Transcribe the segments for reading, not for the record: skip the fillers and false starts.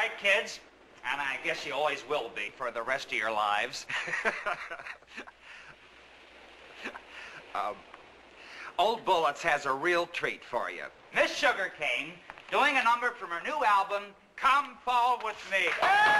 right, kids. And I guess you always will be for the rest of your lives. Old Bullets has a real treat for you. Miss Sugarcane doing a number from her new album, Come Fall With Me.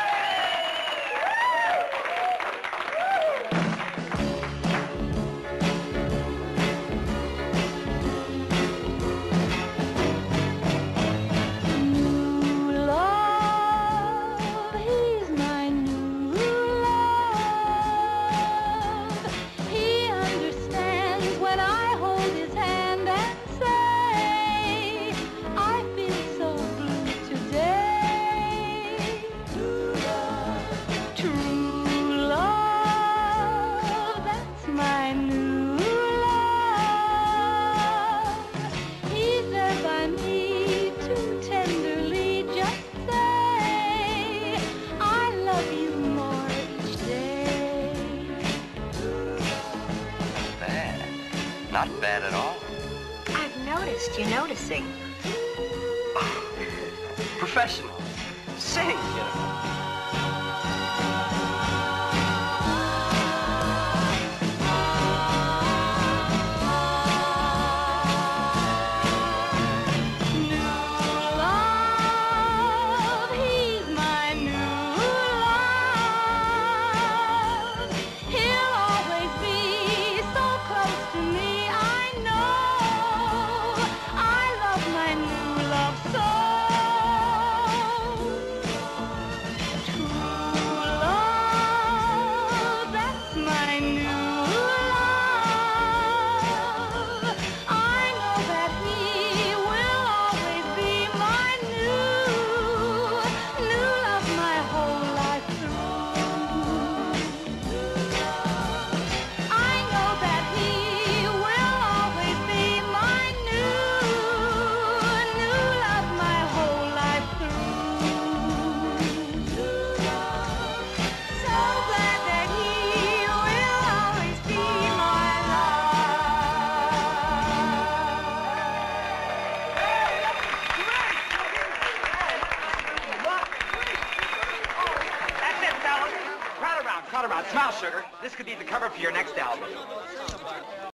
Not bad at all. I've noticed you're noticing. Professional. Sing, Jennifer. Crowd around. Smile, Sugar. This could be the cover for your next album.